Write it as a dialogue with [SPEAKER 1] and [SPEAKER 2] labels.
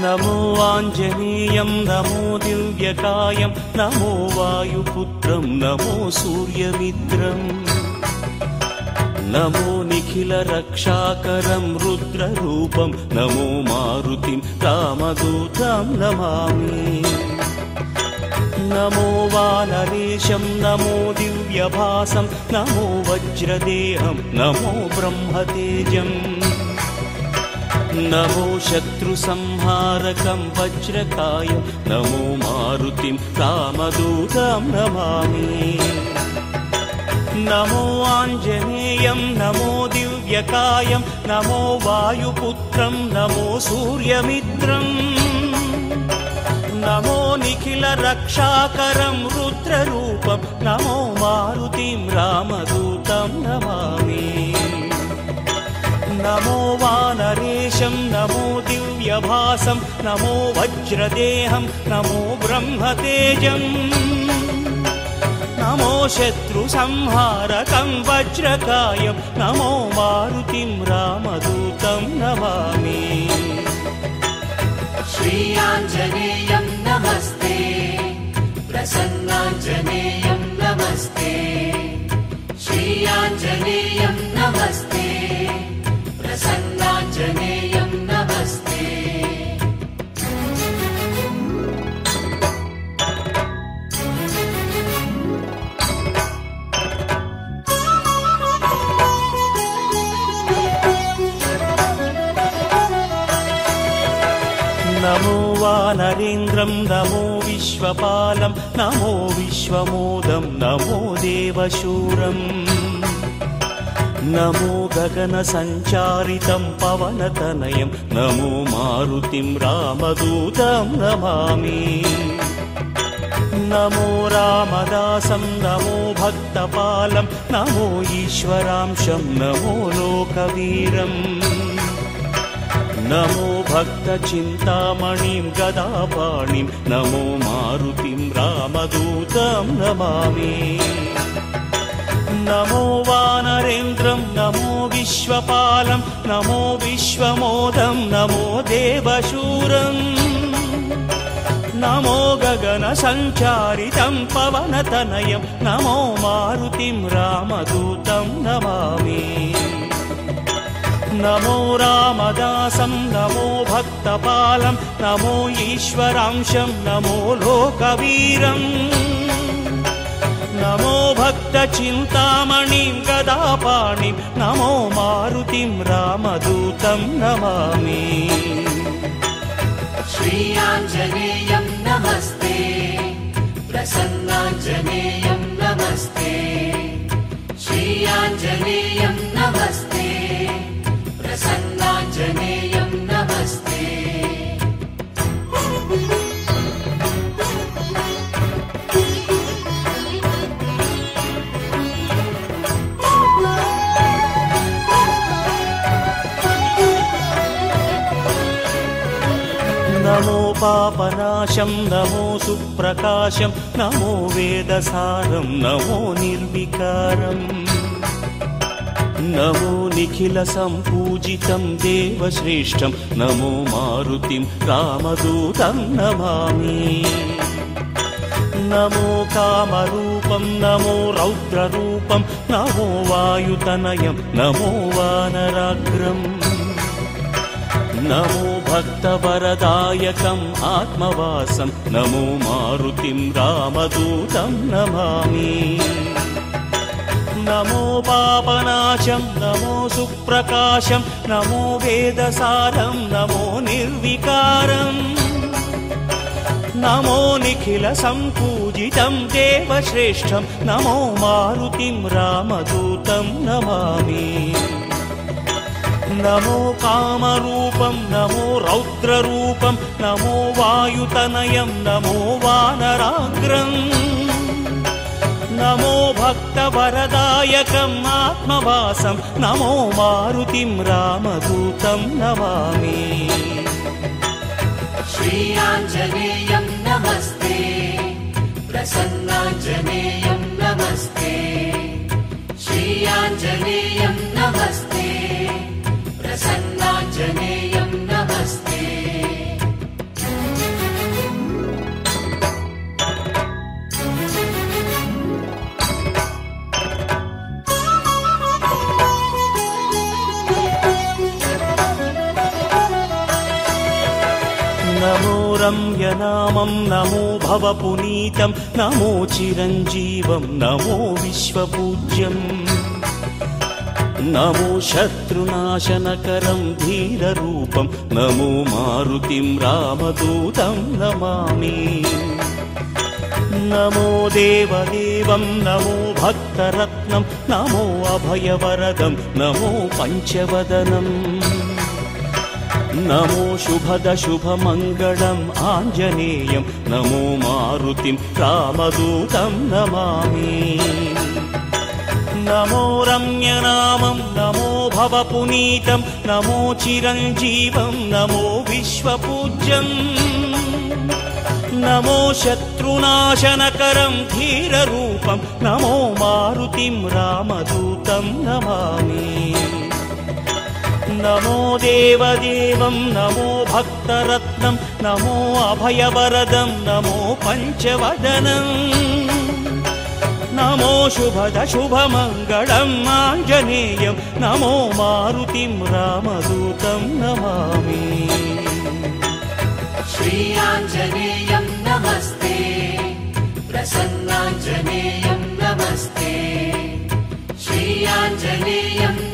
[SPEAKER 1] नमो आञ्जनेयं नमो दिव्यकायं नमो वायुपुत्रं नमो सूर्यमित्रम् नमो निखिलरक्षाकरं रुद्ररूपं नमो मारुतिं रामदूतं नमामि नमो वानरेशं नमो दिव्यभासं नमो वज्रदेहं नमो ब्रह्मतेजम् नमो शत्रुसंहारकं वज्रकायं नमो मारुतिं रामदूतं नमामि नमो आञ्जनेयं नमो दिव्यकायं नमो वायुपुत्रं नमो सूर्यमित्रम् नमो निखिलरक्षाकरं रुद्ररूपं नमो मारुतिं रामदूतं नमामि नमो वानरेशं नमो दिव्यभासं नमो वज्रदेहं नमो ब्रह्मतेजम् नमो शत्रुसंहारकं वज्रकायं नमो मारुतिं रामदूतं नमामि
[SPEAKER 2] श्री आञ्जनेयं नमस्ते प्रसन्नाञ्जनेयं नमस्ते श्री आञ्जनेयं नमस्ते प्रसन्नाञ्जनेयं नमस्ते
[SPEAKER 1] नमो वानरेन्द्रं नमो विश्वपालं नमो विश्वमोदं नमो देवशूरम् नमो गगनसञ्चारितं पवनतनयं नमो मारुतिं रामदूतं नमामि नमो रामदासं नमो भक्तपालं नमो ईश्वरांशं नमो लोकवीरम् नमो भक्तचिन्तामणिं गदापाणिं नमो मारुतिं रामदूतं नमामि नमो वानरेन्द्रं नमो विश्वपालं नमो विश्वमोदं नमो देवशूरम् नमो गगनसञ्चारितं पवनतनयं नमो मारुतिं रामदूतं नमामि नमो रामदासं नमो भक्तपालं नमो ईश्वरांशं नमो लोकवीरम् नमो भक्तचिन्तामणिं गदापाणिं नमो मारुतिं रामदूतं नमामि
[SPEAKER 2] श्री आञ्जनेयं नमस्ते प्रसन्नाञ्जनेयं नमस्ते श्री आञ्जनेयं नमस्ते प्रसन्नाञ्जनेयं नमस्ते
[SPEAKER 1] नमो पापनाशं नमो सुप्रकाशं नमो वेदसारं नमो निर्विकारम् नमो निखिलसम्पूजितं देवश्रेष्ठं नमो मारुतिं रामदूतं नमामि नमो कामरूपं नमो रौद्ररूपं नमो वायुतनयं नमो वानराग्रम् नमो भक्तवरदायकम् आत्मवासं नमो मारुतिं रामदूतं नमामि नमो पापनाशं नमो सुप्रकाशं नमो वेदसारं नमो निर्विकारम् नमो निखिलसम्पूजितं देवश्रेष्ठं नमो मारुतिं रामदूतं नमामि नमो कामरूपं नमो रौद्ररूपं नमो वायुतनयं नमो वानराग्रम् नमो भक्तवरदायकम् आत्मवासं नमो मारुतिं रामदूतं नमामि
[SPEAKER 2] श्री आञ्जनेयं नमस्ते प्रसन्नाञ्जनेयं नमस्ते श्री आञ्जनेयं नमस्ते प्रसन्नाञ्जनेयं नमस्ते
[SPEAKER 1] रम्यनामं नमो भवपुनीतं नमो चिरञ्जीवं नमो विश्वपूज्यम् नमो शत्रुनाशनकरं धीररूपं नमो मारुतिं रामदूतं नमामि नमो देवदेवं नमो भक्तरत्नं नमो अभयवरदं नमो पञ्चवदनम् नमो शुभदशुभमङ्गलम् आञ्जनेयं नमो मारुतिं रामदूतं नमामि नमो रम्यनामं नमो भवपुनीतं नमो चिरञ्जीवं नमो विश्वपूज्यम् नमो शत्रुनाशनकरं धीररूपं नमो मारुतिं रामदूतं नमामि नमो देवदेवं नमो भक्तरत्नं नमो अभयवरदं नमो पञ्चवदनम् नमो शुभदशुभमङ्गलम् आञ्जनेयं नमो मारुतिं रामदूतं नमामि
[SPEAKER 2] श्री आञ्जनेयं नमस्ते प्रसन्नाञ्जनेयं नमस्ते श्री आञ्जनेयं